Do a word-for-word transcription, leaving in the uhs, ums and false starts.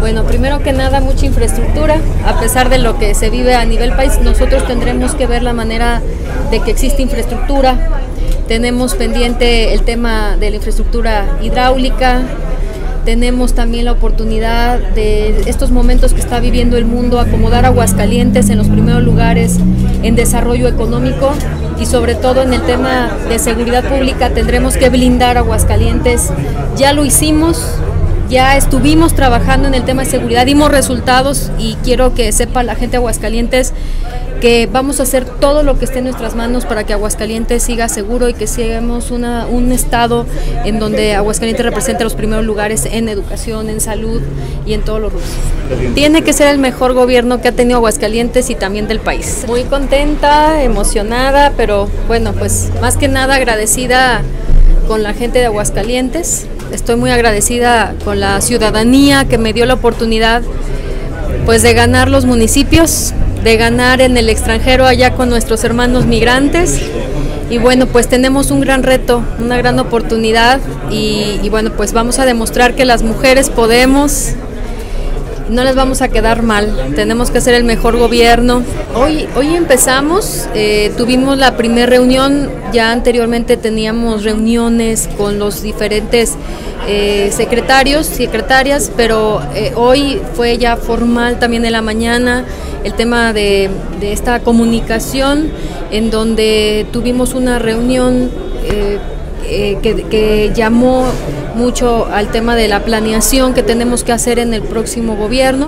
Bueno, primero que nada, mucha infraestructura. A pesar de lo que se vive a nivel país, nosotros tendremos que ver la manera de que existe infraestructura. Tenemos pendiente el tema de la infraestructura hidráulica. Tenemos también la oportunidad de estos momentos que está viviendo el mundo, acomodar a Aguascalientes en los primeros lugares en desarrollo económico y sobre todo en el tema de seguridad pública. Tendremos que blindar a Aguascalientes. Ya lo hicimos, ya estuvimos trabajando en el tema de seguridad, dimos resultados y quiero que sepa la gente de Aguascalientes que vamos a hacer todo lo que esté en nuestras manos para que Aguascalientes siga seguro y que sigamos una, un estado en donde Aguascalientes represente los primeros lugares en educación, en salud y en todos los rubros. Tiene que ser el mejor gobierno que ha tenido Aguascalientes y también del país. Muy contenta, emocionada, pero bueno, pues más que nada agradecida con la gente de Aguascalientes. Estoy muy agradecida con la ciudadanía que me dio la oportunidad pues de ganar los municipios, de ganar en el extranjero allá con nuestros hermanos migrantes y bueno, pues tenemos un gran reto, una gran oportunidad y, y bueno, pues vamos a demostrar que las mujeres podemos, no les vamos a quedar mal, tenemos que hacer el mejor gobierno. Hoy, hoy empezamos, eh, tuvimos la primera reunión, ya anteriormente teníamos reuniones con los diferentes eh, secretarios, secretarias, pero eh, hoy fue ya formal también en la mañana el tema de, de esta comunicación en donde tuvimos una reunión eh, eh, que, que llamó mucho al tema de la planeación que tenemos que hacer en el próximo gobierno.